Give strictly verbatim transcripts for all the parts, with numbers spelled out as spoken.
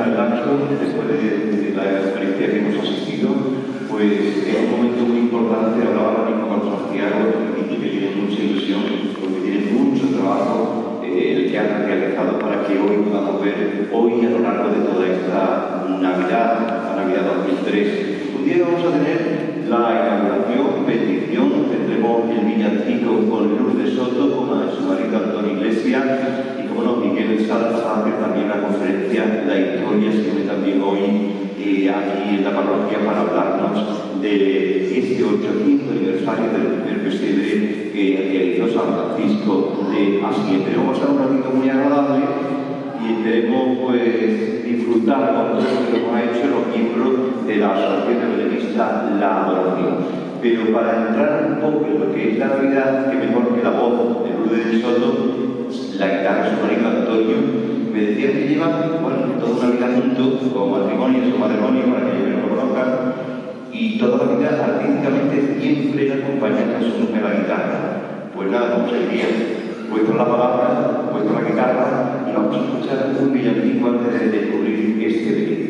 comenzar el acto, después de, de la experiencia que hemos asistido, pues es un momento muy importante. Hablaba ahora mismo con Santiago, y que tiene mucha ilusión, porque tiene mucho trabajo eh, el que han realizado para que hoy podamos ver, hoy a lo largo de toda esta Navidad, la Navidad dos mil tres. Un día vamos a tener la inauguración, bendición, tendremos el villancico con Lourdes Soto, con su marido Antonio Iglesias, y como no, Miguel Salazar, que también la conferencia, la historia, se tiene también hoy eh, aquí en la parroquia para hablarnos de este ochocientos aniversario del primer pesebre que realizó San Francisco de Asís. Tenemos a un ratito muy agradable y esperemos pues disfrutar con todo lo que hemos hecho los miembros de la Asociación de Belenistas La Adoración. Pero para entrar un poco en lo que es la Navidad, que mejor que la voz de Lourdes Soto, la guitarra de su marido Antonio, me decían que llevan, bueno, toda una vida juntos, como matrimonio, su matrimonio, para que yo no lo conozcan, y toda la vida artísticamente siempre acompañando a su mujer la guitarra. Pues nada, como se diría, puesto la palabra, puesto la guitarra, y vamos a escuchar un villancico antes de descubrir este vídeo.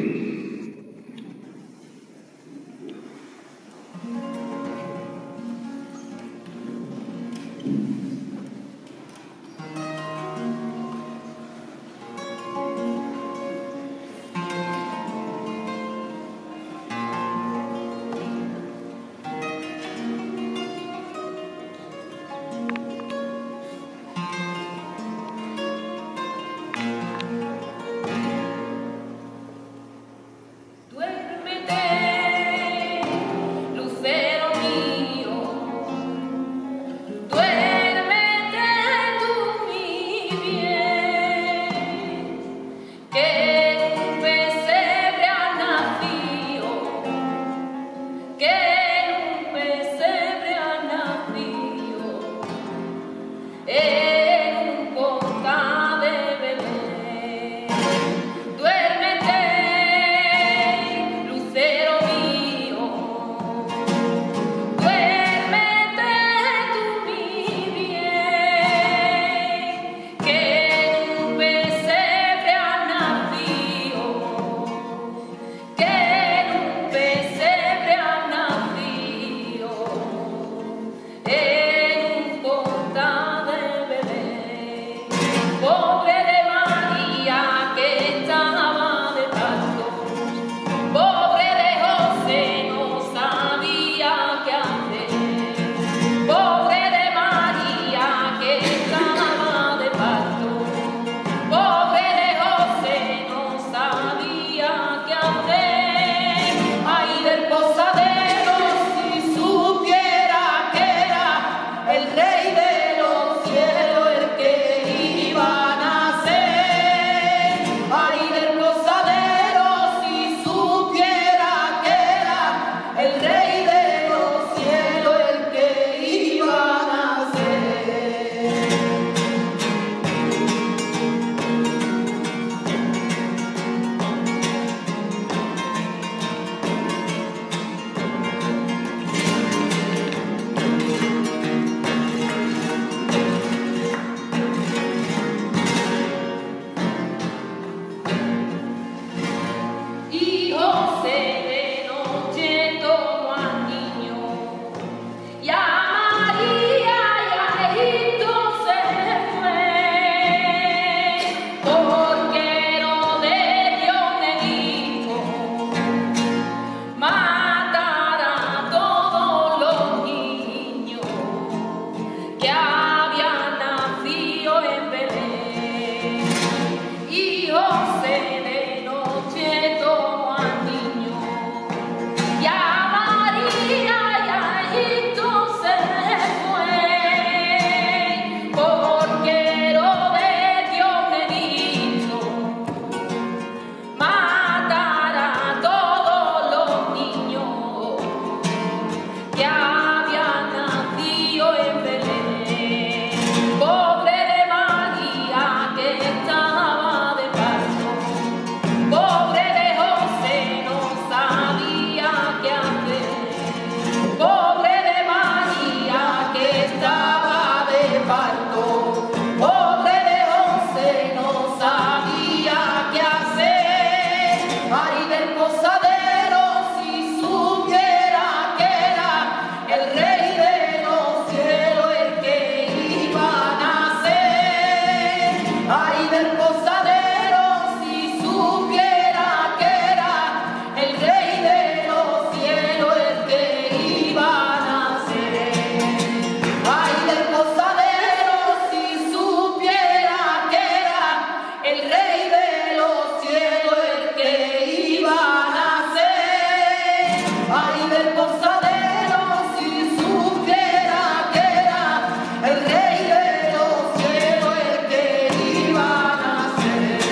Ay, del posadero, si supiera que era el rey de los cielos el que iba a nacer. Ay, del posadero, si supiera que era el rey de los cielos el que iba a nacer. Ay, del posadero, si supiera que era el rey de los cielos el que iba a nacer. Ay, del posadero, si supiera que era el rey de los cielos el que iba a nacer.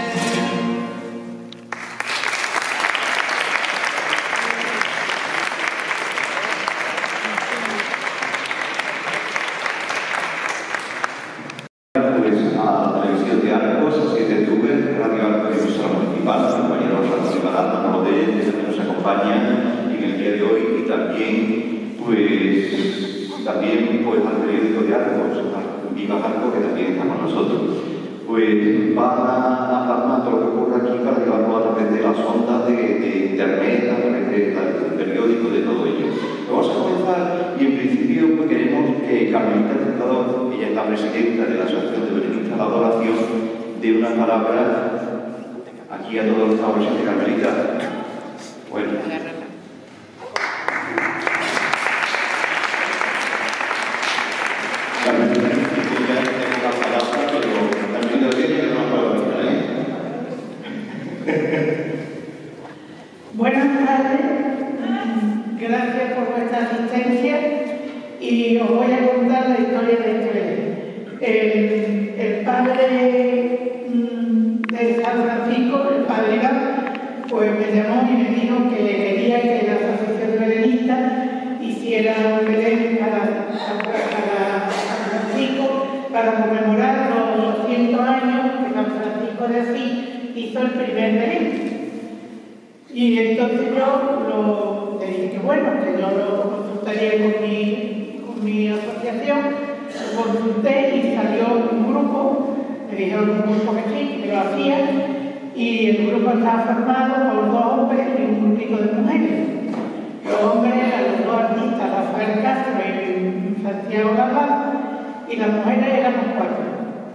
Pues a la televisión de Arcos, a siete T V, Radio Arcos y emisora municipal, los compañeros Francisco Aranda, Manodé, que también nos acompañan en el día de hoy, y también, pues, también pues, al periódico de Arcos, a Viva Arcos, que también está con nosotros. Pues van a plasmar todo lo que ocurre aquí para llevarlo a través de las ondas de, de internet, a través de- del periódico, de todo ello. Vamos a comenzar y en principio pues, queremos que Carmelita Tentador, ella es la presidenta de la Asociación de Berenistas de la Adoración, dé unas palabras aquí a todos los favores de Carmelita. Bueno. Carmelita, ya tengo la palabra, pero Carmelita tiene que dar una palabra, ¿eh? Buenas tardes, gracias por vuestra asistencia y os voy a contar la historia de este bebé. El, el padre mm, de San Francisco, el padre Iván, pues me llamó y me dijo que quería que la Asociación de Berenistas hiciera un Belén para, para San Francisco para conmemorar los doscientos años que San Francisco de Asís hizo el primer Belén. Y entonces yo lo, le dije que bueno, que yo lo consultaría con mi, con mi asociación, lo consulté y salió un grupo, me dijeron un grupo que sí, que lo hacía, y el grupo estaba formado por dos hombres y un grupito de mujeres. Los hombres eran los dos artistas, Rafael Castro y Santiago Galván, y las mujeres éramos cuatro.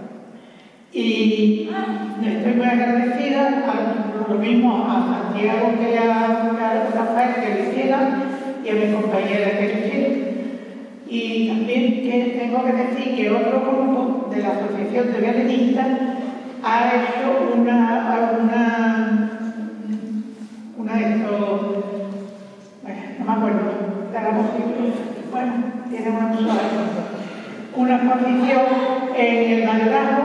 Y estoy muy agradecida, a, lo mismo a Santiago que a, a Rafael que lo hicieran y a mi compañera que lo hicieron. Y también que tengo que decir que otro grupo de la Asociación de Berenistas ha hecho una, una, una esto, bueno, no me acuerdo, bueno, tiene una cosa una exposición en el Mayorazgo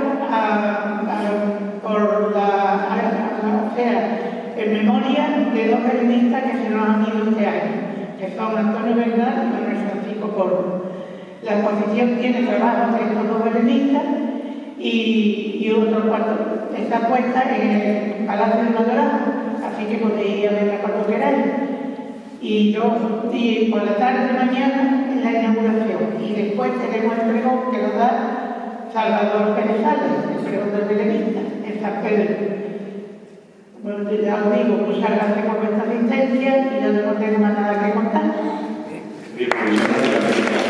por la, a, a, o sea, en memoria de dos berenistas que se nos han ido este año, que son Antonio Bernal y Manuel Francisco Porro. La exposición tiene trabajos de estos dos berenistas y, y otro cuarto. Está puesta en el Palacio del Mayorazgo, así que podéis ir a verla cuando queráis. Y yo, y por la tarde de mañana es la inauguración. Y después tenemos el pregón que lo da Salvador Pérez Sales, el pregón del belenista, en San Pedro. Bueno, ya os digo, muchas gracias por vuestra asistencia y yo no tengo más nada que contar. Bien, pues, muchas gracias.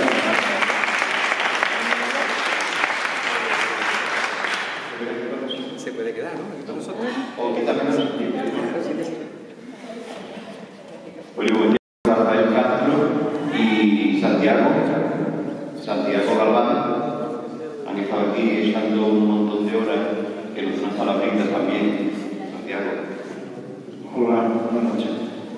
Se puede quedar, ¿no? Aquí con nosotros. O que también nos Bueno, Rafael Castro y Santiago, Santiago Galván, han estado aquí echando un montón de horas, que nos dan palabritas también. Santiago. Hola, buenas noches.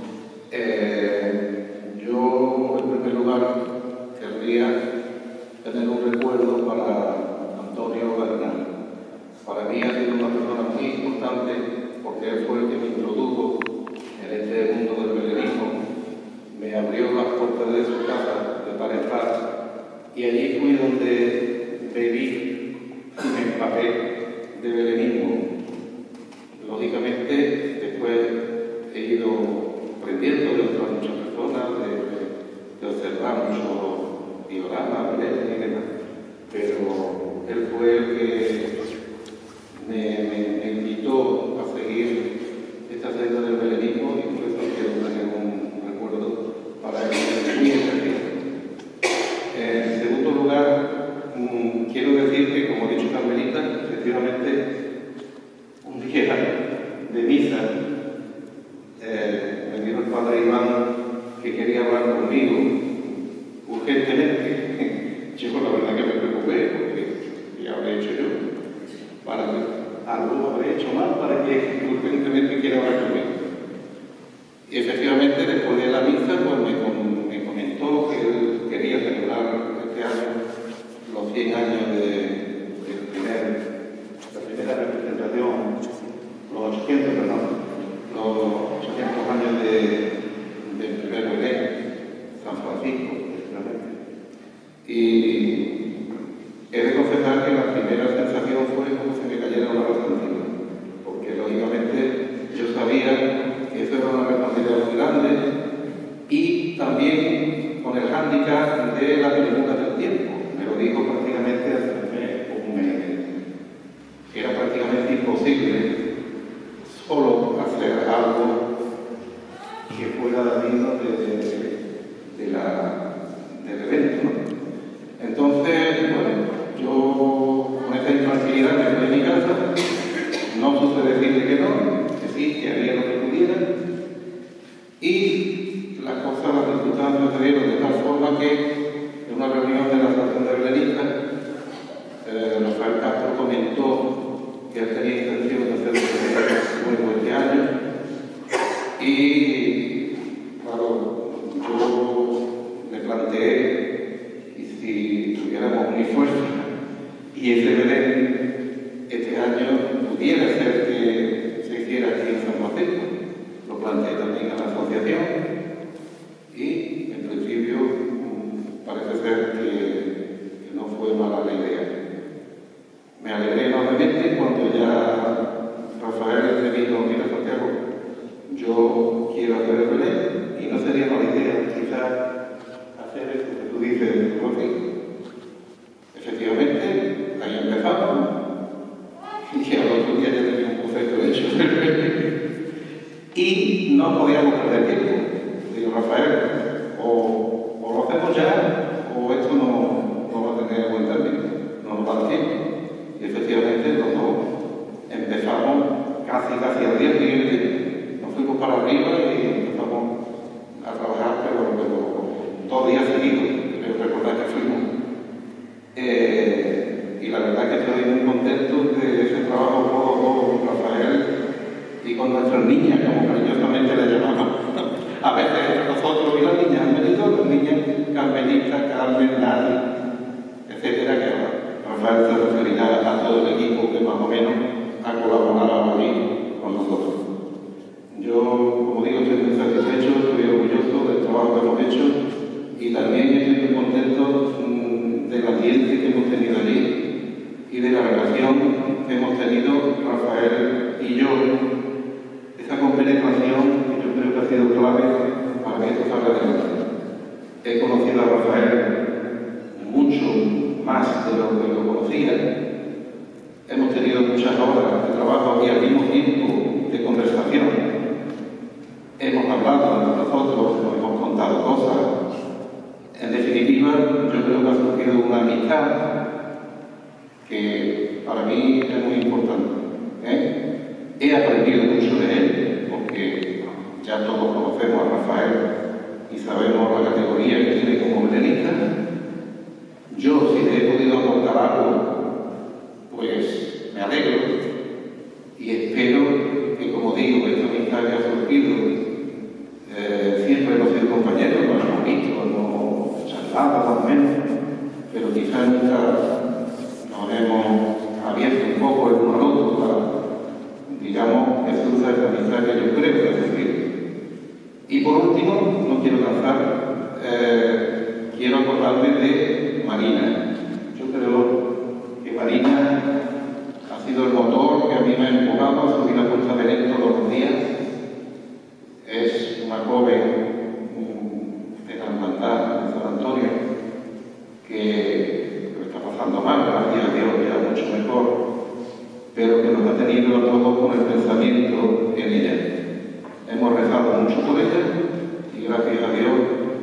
Eh, yo, en primer lugar, querría tener un recuerdo para Antonio Bernal. Para mí ha sido una persona muy importante porque él fue el que me introdujo en este mundo del belenismo, me abrió las puertas de su casa de par en par y allí fui donde bebí y me empapé de belenismo. Lógicamente, después he ido aprendiendo de otras muchas personas, de, de observar muchos dioramas, belenes y demás, pero él fue el que me, me, me invitó a seguir esta senda de de misa, eh, me dijo el padre Iván que quería hablar conmigo urgentemente. Yo la verdad que me preocupé porque ya habré hecho yo. Para que algo habré hecho mal para que urgentemente quiera hablar conmigo. Y efectivamente, después de la misa, pues me, me comentó que él quería celebrar este año los cien años de, de primer, la primera representación, los ochocientos, perdón, los ochocientos años de, del primer Belén, San Francisco, precisamente. Y he de confesar que la primera sensación fue como si me cayera una rosa encima, porque lógicamente yo sabía que eso era una responsabilidad muy grande y también con el hándicap de la premura del tiempo. Me lo dijo prácticamente hace un mes o un mes. Era prácticamente imposible solo hacer algo que fuera digno de, de, de la, del evento, ¿no? Entonces, bueno, yo con esa intranquilidad me fui a mi casa, no supe decirle que no, que sí, que haría lo que pudiera, y las cosas, las circunstancias se dieron de tal forma que en una reunión de la Asociación de Belenistas, eh, Rafael Castro comentó que él tenía intención de hacer el nuevo este año, y claro, yo le planteé, y si tuviéramos mi fuerza, y ese Belén este año pudiera ser que se hiciera aquí en San Francisco, lo planteé también a la asociación, y en principio parece ser que, que no fue mala la idea. Me alegré enormemente cuando ya Rafael me dijo: mira, Santiago, yo quiero hacer el Belén, y no sería mala idea quizás hacer esto que tú dices, Jorge. Efectivamente, ahí empezamos, y al otro día ya tenía un boceto hecho. Y no podíamos perder tiempo. Digo: Rafael, o, o lo hacemos ya, o esto no, no va a tener buen término, no nos da tiempo. Y efectivamente los dos empezamos casi casi al día siguiente, nos fuimos para arriba y empezamos a trabajar, pero, pero dos días seguidos, creo recordar que fuimos. Eh, y la verdad que estoy muy contento de ese trabajo con Rafael y con nuestras niñas, como cariñosamente le llamamos. A veces entre nosotros y las niñas han venido, las niñas Carmelita, Carmen, Nari, etcétera, que Rafael se referirá a todo el equipo que más o menos ha colaborado aquí con nosotros. Yo, como digo, estoy muy satisfecho, estoy orgulloso del trabajo que hemos hecho y también estoy muy contento mmm, del ambiente que hemos tenido allí y de la relación que hemos tenido Rafael y yo. Esa compenetración que yo creo que ha sido clave para que esto salga adelante. He conocido a Rafael mucho más de lo que lo conocía. Hemos tenido muchas horas de trabajo y al mismo tiempo de conversación. Hemos hablado entre nosotros, nos hemos contado cosas. En definitiva, yo creo que ha surgido una amistad que para mí es muy importante. ¿eh? He aprendido mucho de él, porque ya todos conocemos a Rafael y sabemos la categoría que tiene como belenista. Yo, si le he podido aportar algo, pues me alegro y espero que, como digo, esta amistad que ha surgido, eh, siempre hemos sido compañeros, nos hemos visto, hemos charlado más o menos, pero quizás nunca nos hemos abierto un poco el uno al otro para, digamos, que surja esta amistad que yo creo que ha surgido. Y por último, no quiero cansar, eh, quiero acordarme de Marina. Yo creo que Marina ha sido el motor que a mí me ha empujado a subir la Puerta de Belén todos los días. Es una joven de la hermandad de San Antonio que lo está pasando mal, gracias a Dios, ya mucho mejor, pero que nos ha tenido a todos con el pensamiento en ella. Hemos rezado mucho por ella y gracias a Dios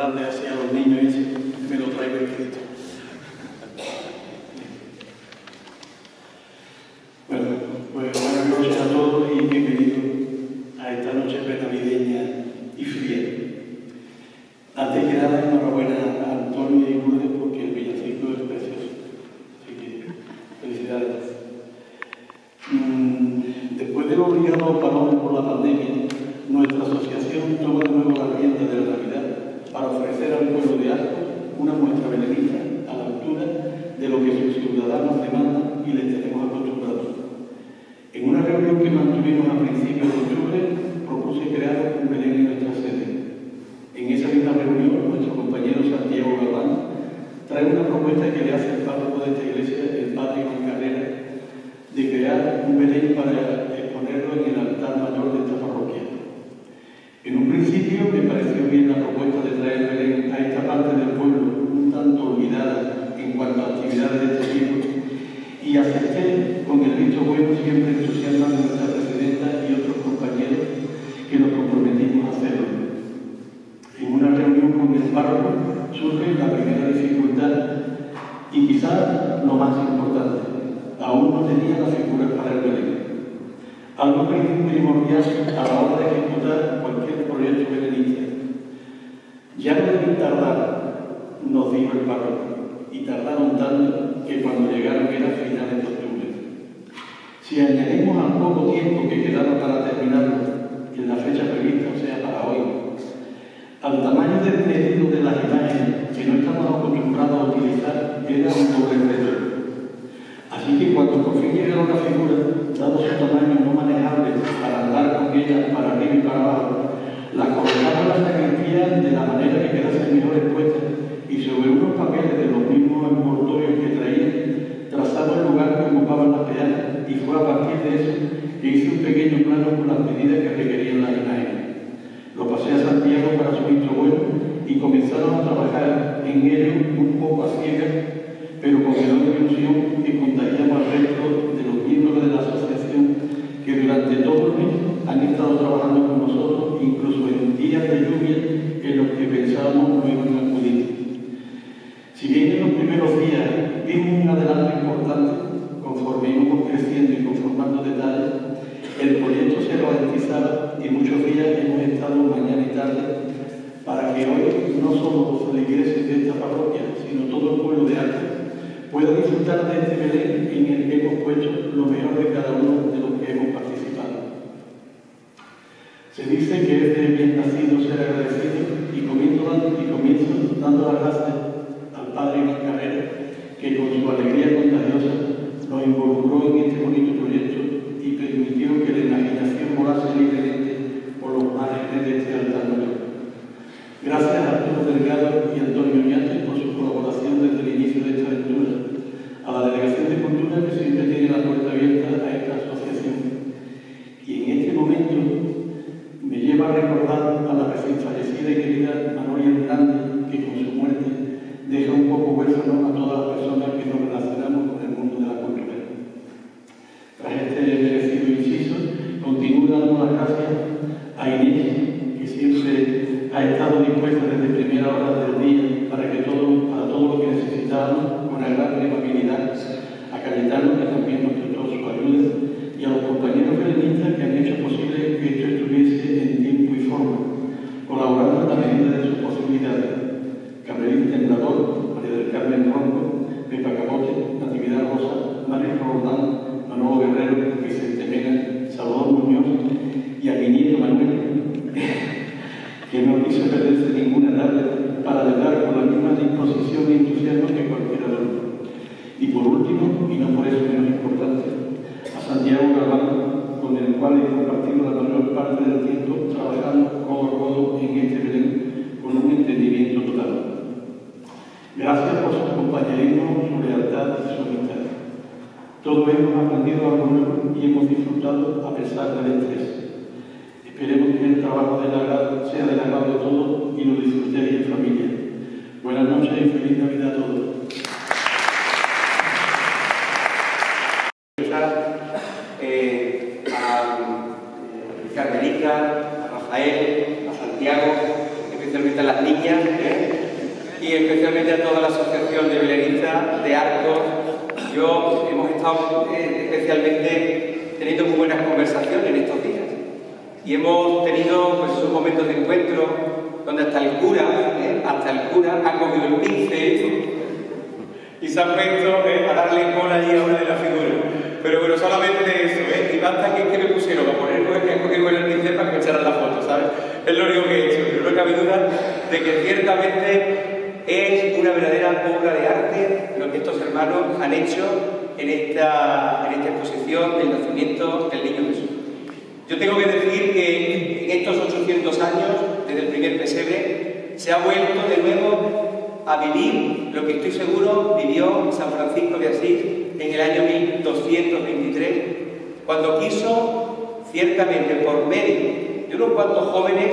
mandarle así a los niños y ese, me lo traigo escrito. Bueno, pues buenas noches a todos y bienvenidos a esta noche navideña y fría. Antes que nada, enhorabuena a Antonio y Lourdes porque el villancico es precioso. Así que felicidades. Mm, después de lo obligado parón por la pandemia, nuestra asociación toma de nuevo la rienda de la Navidad para ofrecer al pueblo de Ascos una muestra benéfica a la altura de lo que sus ciudadanos demandan y les tenemos acostumbrados. En una reunión que mantuvimos a principios de octubre, propuse crear un Belén en nuestra sede. En esa misma reunión, nuestro compañero Santiago Galván trae una propuesta que le hace el párroco de esta iglesia, el padre Juan Carrera, de crear un Belén para exponerlo en el altar mayor de esta parroquia. En un principio me pareció bien la propuesta de traer Belén a esta parte del pueblo, un tanto olvidada en cuanto a actividades de este tipo, y acepté con el visto bueno siempre entusiasmado de nuestra presidenta y otros compañeros que nos comprometimos a hacerlo. En una reunión con el párroco surge la primera dificultad y quizás lo más importante. Aún no tenía la figura para el Belén. Algo primordial a la hora de ejecutar cualquier proyecto belenista. Ya no deben tardar, nos dijo el párroco, y tardaron tanto que cuando llegaron era finales de octubre. Si añadimos al poco tiempo que quedaba para terminarlo, en la fecha prevista, o sea, para hoy, al tamaño del pedido de las imágenes que no estamos acostumbrados a utilizar, era un doble reto. Así que cuando por fin llegaron la figura, dado su tamaño no manejable para andar con ella para arriba y para abajo, la colocaron en la sacristía de la manera que quedase mejor expuesta y sobre unos papeles de los mismos envoltorios que traían, trazado el lugar que ocupaban las peanas y fue a partir de eso que hice un pequeño plano con las medidas que requerían las imágenes. Lo pasé a Santiago para su visto bueno y comenzaron a trabajar en ello un poco a ciegas, pero con enorme ilusión que contagiamos al resto de los miembros de la asociación que durante todo el mes han estado trabajando con nosotros, incluso en días de lluvia en los que pensábamos no iban a acudir. Si bien en los primeros días vimos un adelanto importante, conforme íbamos creciendo y conformando detalles, el proyecto se ralentizaba y muchos días hemos estado mañana y tarde para que hoy no solo los feligreses de esta parroquia, sino todo el pueblo de Ascos pueda disfrutar de este Belén en el que hemos puesto lo mejor de cada uno de los que hemos participado. Se dice que es de bien nacido ser agradecido y comienzo, y comienzo dando las gracias al Padre Juan Carrera, que con su alegría contagiosa nos involucró en este bonito proyecto y permitió que la imaginación volase libremente por los márgenes de este altar mayor. Gracias a Arturo Delgado y Antonio Oñate por su colaboración desde el inicio de esta aventura, a la Delegación de Cultura que siempre tiene la puerta abierta a esta asociación. Y en este momento me lleva a recordar a la recién fallecida y querida Manuela Hernández, que con su muerte deja un poco huérfano a todas las personas que nos relacionamos con el mundo de la cultura. Tras este merecido inciso, continúo dando las gracias a Inés, que siempre ha estado dispuesta desde primera hora del día para que todo, para todo lo que necesitábamos, con gran amabilidad, a Cayetano, que también nos prestó su ayuda, y a los compañeros belenistas que han hecho posible que esto estuviese en tiempo y forma, colaborando en la medida de sus posibilidades. Gabriel Temblador, María del Carmen Ronco, Pepa Capote, Natividad Rosa, María Roldán, Manolo Guerrero, Vicente Mena, Salvador Muñoz y a mi nieto Manuel, que no quiso perderse ninguna tarde para ayudar con la misma disposición y entusiasmo que cualquier adulto. Y por último, y no por eso menos importante, a Santiago Galván, con el cual he compartido la mayor parte del tiempo trabajando codo a codo en este Belén con un entendimiento total. Gracias por su compañerismo, su lealtad y su amistad. Todos hemos aprendido algo nuevo y hemos disfrutado a pesar del estrés. Esperemos que el trabajo del agrado sea del agrado de todos y lo disfrutéis en familia. Buenas noches y feliz Navidad a todos. Eh, a eh, Carmelita, a Rafael, a Santiago, especialmente a las niñas, ¿eh? Y especialmente a toda la asociación de belenistas de Arcos. Yo hemos estado eh, especialmente teniendo muy buenas conversaciones en estos días y hemos tenido pues, esos momentos de encuentro donde hasta el cura, ¿eh? hasta el cura ha cogido el pincel y se ha puesto ¿eh? a darle cola allí a una de las figuras. Pero bueno, solamente eso, ¿eh? Y basta que, que me pusieron a poner con el pincel para que me echaran la foto, ¿sabes? Es lo único que he hecho, pero no cabe duda de que ciertamente es una verdadera obra de arte lo que estos hermanos han hecho en esta, en esta exposición del nacimiento del Niño Jesús. Yo tengo que decir que en estos ochocientos años, desde el primer pesebre, se ha vuelto de nuevo a vivir lo que estoy seguro vivió San Francisco de Asís en el año mil doscientos veintitrés, cuando quiso, ciertamente por medio de unos cuantos jóvenes,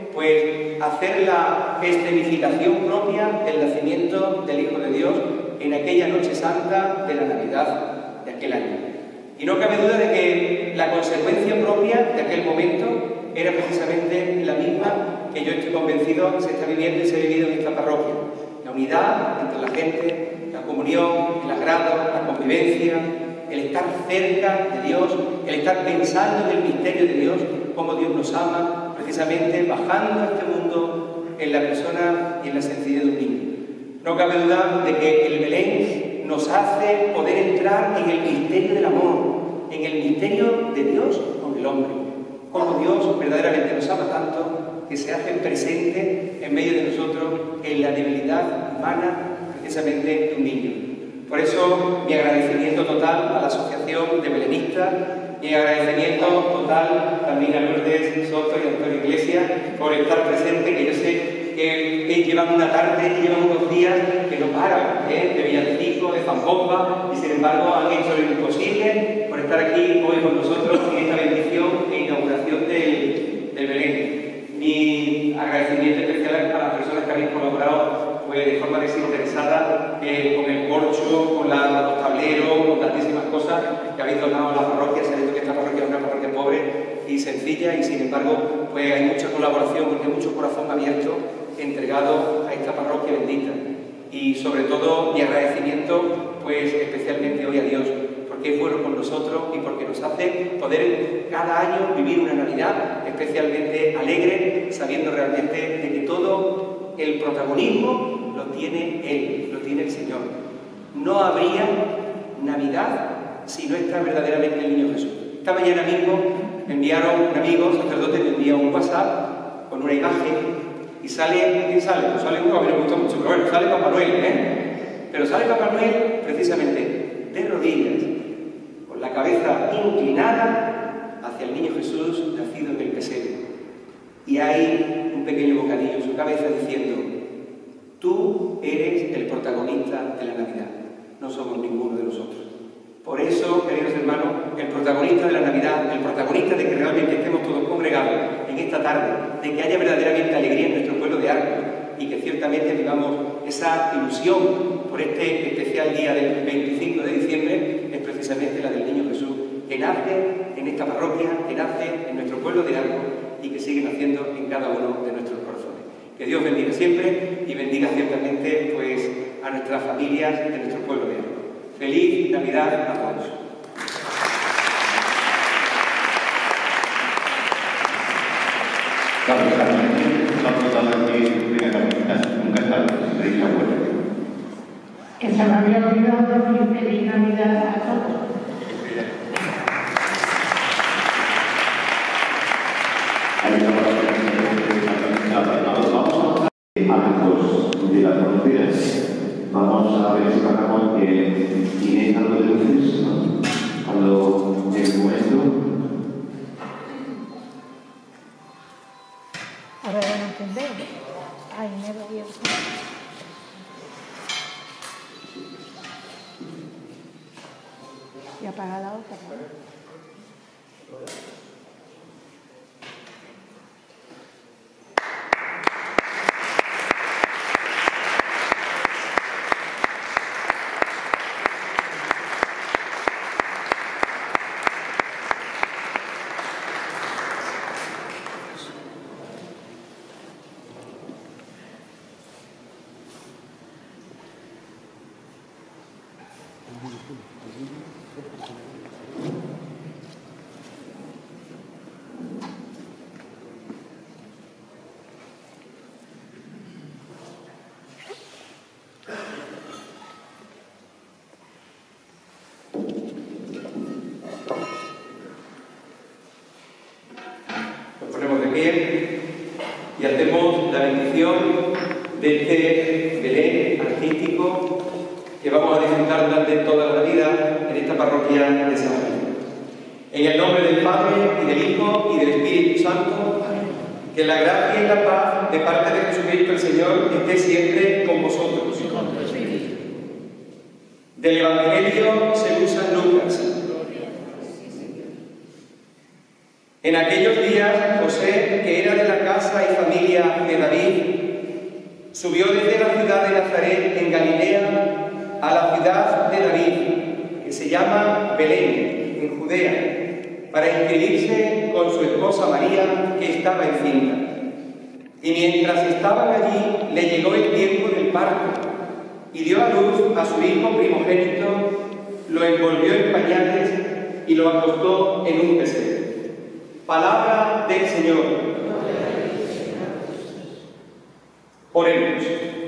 pues hacer la escenificación propia del nacimiento del Hijo de Dios en aquella noche santa de la Navidad de aquel año. Y no cabe duda de que la consecuencia propia de aquel momento era precisamente la misma que yo estoy convencido se está viviendo y se ha vivido en esta parroquia. La unidad entre la gente, la comunión, el agrado, la convivencia, el estar cerca de Dios, el estar pensando en el misterio de Dios, cómo Dios nos ama, precisamente bajando a este mundo en la persona y en la sencillez de un niño. No cabe duda de que el Belén nos hace poder entrar en el misterio del amor, en el misterio de Dios con el hombre. Cómo Dios verdaderamente nos ama tanto que se hace presente en medio de nosotros en la debilidad humana, precisamente de un niño. Por eso, mi agradecimiento total a la Asociación de Belenistas, mi agradecimiento total también a Lourdes Soto y a Antonio Iglesias por estar presentes, que yo sé que, que llevan una tarde y llevan unos días que no paran, ¿eh? de villancico, de zambomba, y sin embargo han hecho lo imposible por estar aquí hoy con nosotros en esta bendición e inauguración del, del Belén. Mi agradecimiento especial a las personas que habéis colaborado pues, de forma desinteresada eh, con el corcho, con la, los tableros, con tantísimas cosas que habéis donado a la parroquia, sabiendo que esta parroquia es una parroquia pobre y sencilla, y sin embargo pues, hay mucha colaboración porque hay mucho corazón abierto entregado a esta parroquia bendita. Y sobre todo mi agradecimiento pues especialmente hoy a Dios, porque es bueno con nosotros y porque nos hace poder cada año vivir una Navidad especialmente alegre, sabiendo realmente de que todo el protagonismo lo tiene Él, lo tiene el Señor. No habría Navidad si no está verdaderamente el Niño Jesús. Esta mañana mismo me enviaron un amigo, sacerdote, me envía un WhatsApp con una imagen y sale, ¿quién sale? Pues sale uno, a mí me gusta mucho, pero bueno, sale Papá Noel, ¿eh? Pero sale Papá Noel precisamente de rodillas, con la cabeza inclinada hacia el Niño Jesús nacido en el pesebre. Y hay un pequeño bocadillo en su cabeza diciendo: tú eres el protagonista de la Navidad, no somos ninguno de nosotros. Por eso, queridos hermanos, el protagonista de la Navidad, el protagonista de que realmente estemos todos congregados en esta tarde, de que haya verdaderamente alegría en nuestro pueblo de Arcos y que ciertamente vivamos esa ilusión por este especial día del veinticinco de diciembre, es precisamente la del Niño Jesús, que nace en esta parroquia, que nace en nuestro pueblo de Arcos y que sigue naciendo en cada uno de nuestros corazones. Que Dios bendiga siempre y bendiga ciertamente pues, a nuestras familias de nuestro pueblo de Arcos. Feliz Navidad a todos. Que se me había olvidado decir feliz Navidad a todos. Hábitos de las fronteras. Vamos a ver si pasamos que tiene algo de luces, ¿no? Cuando en el momento. Ahora van a entender. Ay, me lo dio. Y apaga la otra. pie y hacemos la bendición de este Belén artístico que vamos a disfrutar durante toda la vida en esta parroquia de San Juan. En el nombre del Padre, y del Hijo, y del Espíritu Santo, que la gracia y la paz de parte de Jesucristo el Señor esté siempre con vosotros. Del Evangelio según San Lucas. En aquellos días, José, que era de la casa y familia de David, subió desde la ciudad de Nazaret, en Galilea, a la ciudad de David, que se llama Belén, en Judea, para inscribirse con su esposa María, que estaba encinta. Y mientras estaban allí, le llegó el tiempo del parto, y dio a luz a su hijo primogénito, lo envolvió en pañales y lo acostó en un pesebre. Palabra del Señor. Oremos.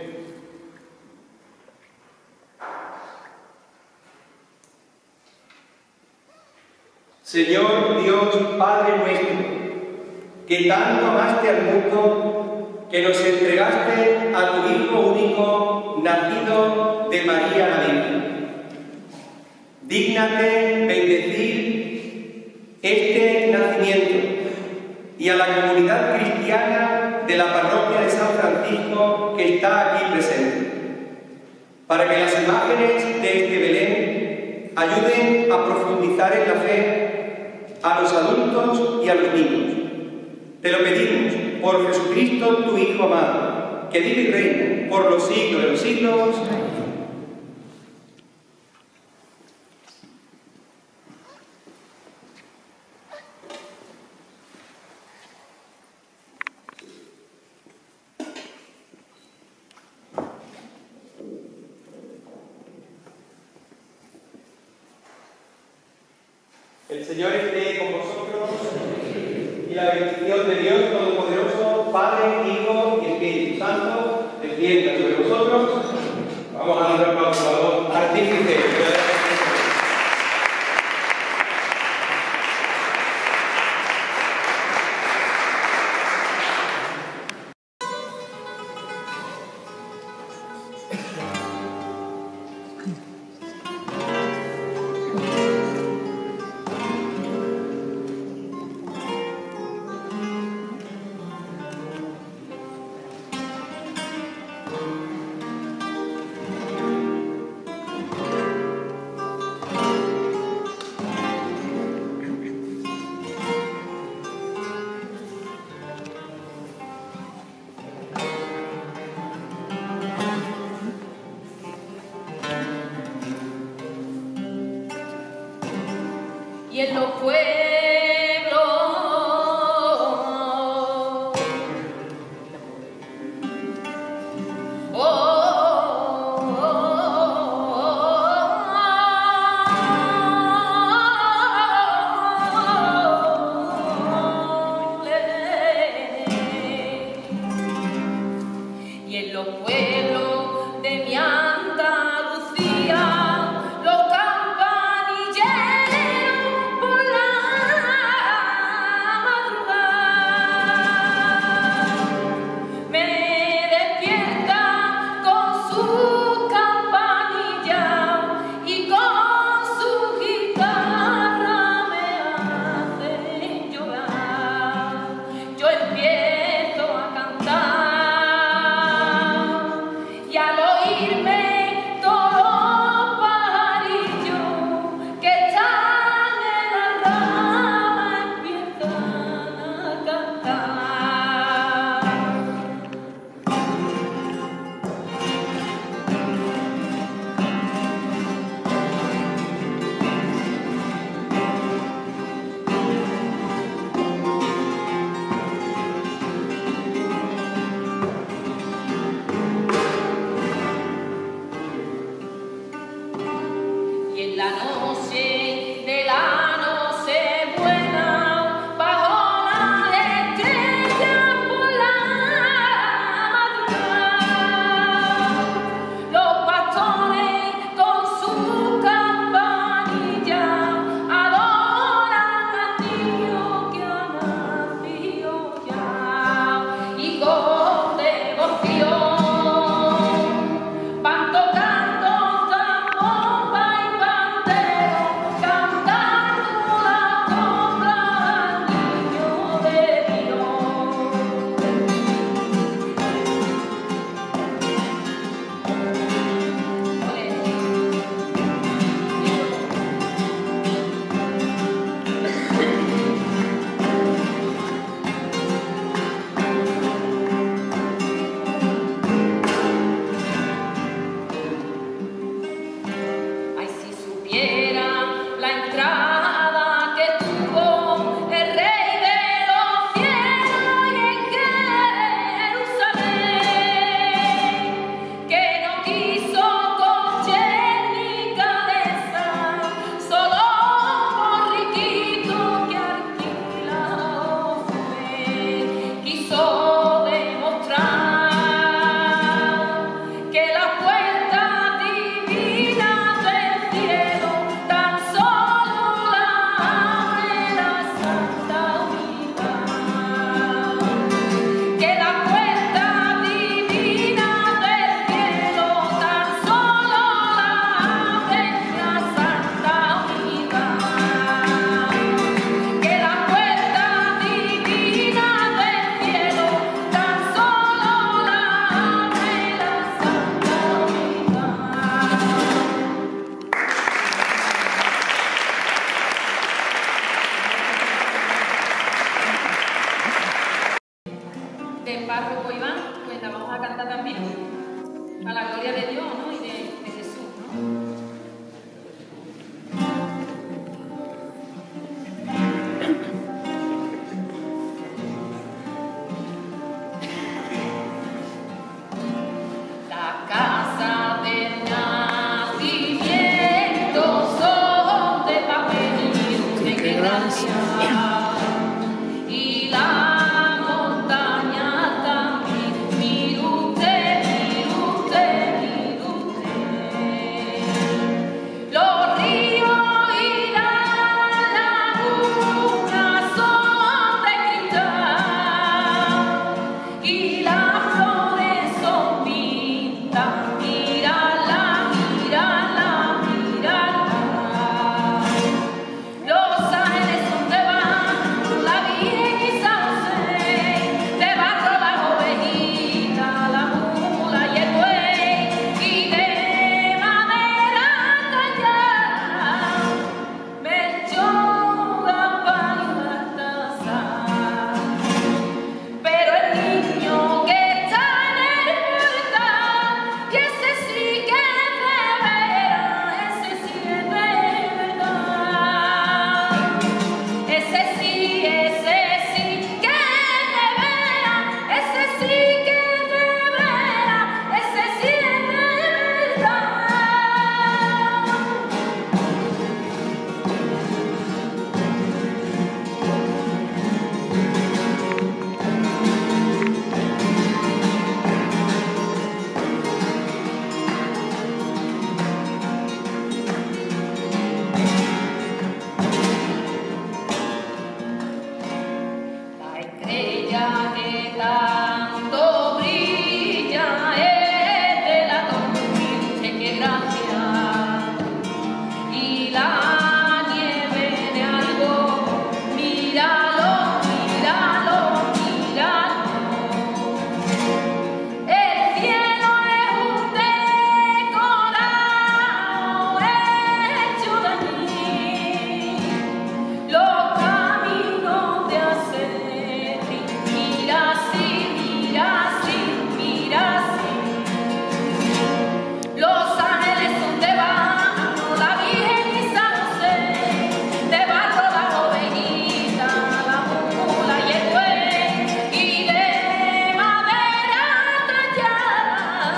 Señor Dios, Padre nuestro, que tanto amaste al mundo, que nos entregaste a tu Hijo único, nacido de María la Virgen. Dígnate bendecir este nacimiento y a la comunidad cristiana de la parroquia de San Francisco que está aquí presente, para que las imágenes de este Belén ayuden a profundizar en la fe a los adultos y a los niños. Te lo pedimos por Jesucristo, tu Hijo amado, que vive y reina por los siglos de los siglos. El Señor esté con vosotros y la bendición de Dios Todopoderoso, Padre, Hijo y Espíritu Santo, descienda sobre vosotros. Vamos a dar un aplauso a los artífices. Y en los pueblos, oh, oh, oh, y en los pueblos de mi Andalucía, los campanilleros por la madrugada me despiertan con su campanilla y con su guitarra me hacen llorar. Yo empiezo a cantar del párroco Iván, pues la vamos a cantar también, a la gloria de Dios, ¿no? Y de, de Jesús, ¿no? La casa del nacimiento son de papel y qué gracia. Y la montaña también, mire usted, mire usted, mire usted. Los ríos y la laguna son de cristal y las flores son pintas. Mírala, mírala, mírala. Los ángeles son de barro, la Virgen y San José, de barro la ovejita, la mula y el buey, y de madera tallada, Melchora, pan y Baltasar. Pero el niño que está en el portal, y ese sí que es de veras, ese sí es de verdad. Ese sí, ese sí que es de veras, ese sí que es de veras, ese sí es de verdad. La estrella que tanto brilla es de la tormenta, qué gracia. Y la nieve de algo, míralo, míralo, míralo. El cielo es un decorado hecho de anís. Los caminos de acerrín, mira así, mira así, mira así. Los ángeles son de barro, la Virgen y San José, de barro la ovejita, la mula y el buey, y de madera tallada,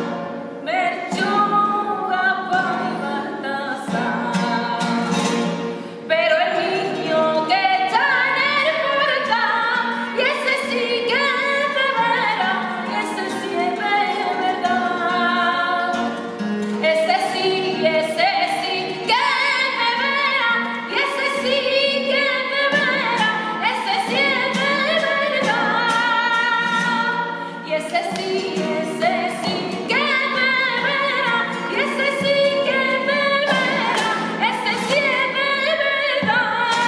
Melchora, pan y Baltasar. Pero el niño que está en el portal, y ese sí que es de veras, ese sí es de verdad. Ese sí, ese sí que es de veras, y ese sí que es de veras, ese sí es de verdad. Y ese sí, ese sí que es de veras, y ese sí que es de veras, ese sí es de verdad.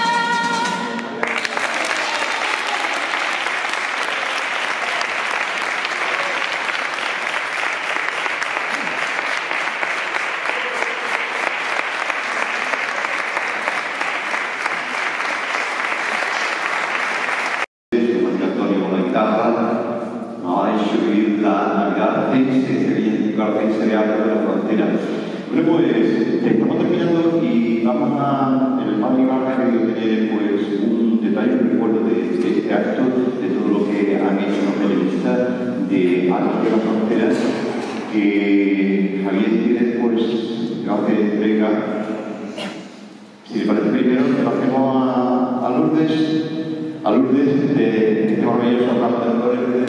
María Antonio con la guitarra, nos ha hecho vivir la Navidad en Sevilla, en Carmen Cereal de la Frontera. Bueno, pues estamos terminando y vamos a, en el padre Iván ha querido tener pues un detalle, un recuerdo de, de este acto, de todo lo que han hecho los periodistas de Arcos de la Frontera, que Javier tiene pues la que entrega. Si le parece primero, le pasemos a, a Lourdes, a Lourdes de este maravilloso ramo de flores.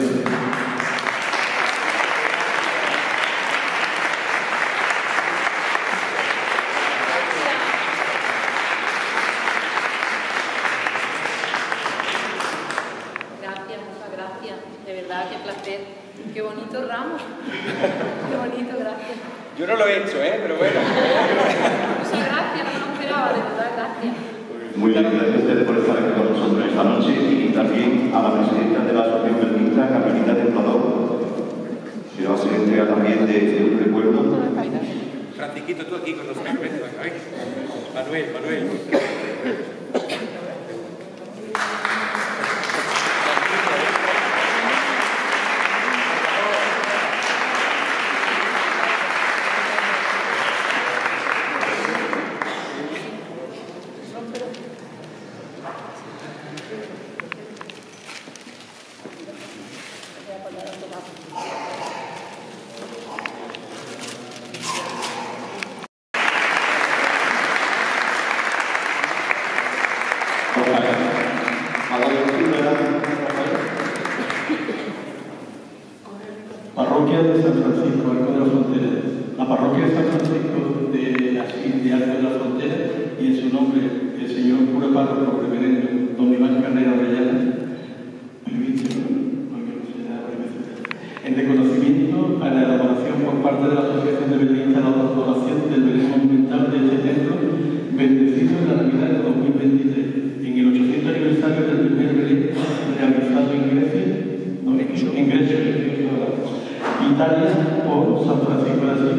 Gracias, muchas gracias. De verdad, qué placer. Qué bonito ramo. Qué bonito, gracias. Yo no lo he hecho, ¿eh? Pero bueno. Muchas gracias, no lo esperaba, de verdad, gracias. Muy bien, gracias a ustedes por estar aquí con nosotros esta noche y también a la presidenta de la Asociación Feminista, Carmelita Templador, que va a ser entrega también de, de un recuerdo. Francisquito, tú aquí con nosotros. Manuel, Manuel. parroquia de San Francisco, Arco de la Frontera. La parroquia de San Francisco de Asís de Arco de la Frontera y en su nombre el señor cura párroco reverendo don Iván Carrera Orellana, en reconocimiento a la elaboración por parte de la Asociación de Belenistas a la donación del Belén monumental de este templo, bendecido en la Navidad de dos mil veintitrés, en el ochocientos aniversario del primer Belén realizado en Grecia, no, en Grecia, Italia, por San Francisco de Asís.